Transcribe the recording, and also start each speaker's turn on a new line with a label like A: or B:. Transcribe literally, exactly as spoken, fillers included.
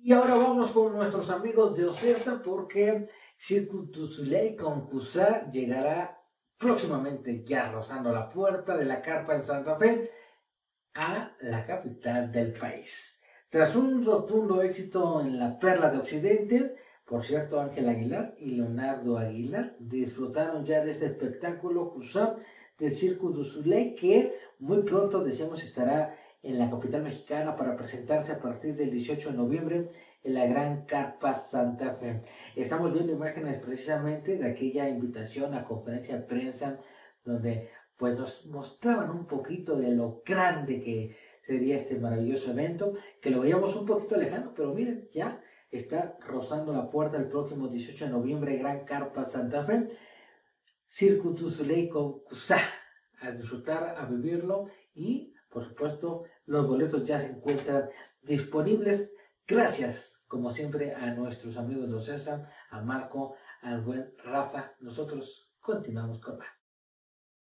A: Y ahora vamos con nuestros amigos de Ocesa porque Cirque du Soleil con Cusá llegará próximamente, ya rozando la puerta de la carpa en Santa Fe, a la capital del país. Tras un rotundo éxito en la Perla de Occidente, por cierto, Ángel Aguilar y Leonardo Aguilar disfrutaron ya de este espectáculo Cusá del Cirque du Soleil, que muy pronto, decíamos, estará en la capital mexicana para presentarse a partir del dieciocho de noviembre en la Gran Carpa Santa Fe. Estamos viendo imágenes precisamente de aquella invitación a conferencia de prensa donde pues nos mostraban un poquito de lo grande que sería este maravilloso evento, que lo veíamos un poquito lejano, pero miren, ya está rozando la puerta el próximo dieciocho de noviembre, Gran Carpa Santa Fe, Cirque du Soleil con Cusá, a disfrutar, a vivirlo y, por supuesto, los boletos ya se encuentran disponibles. Gracias, como siempre, a nuestros amigos de Ocesa, a Marco, al buen Rafa. Nosotros continuamos con más.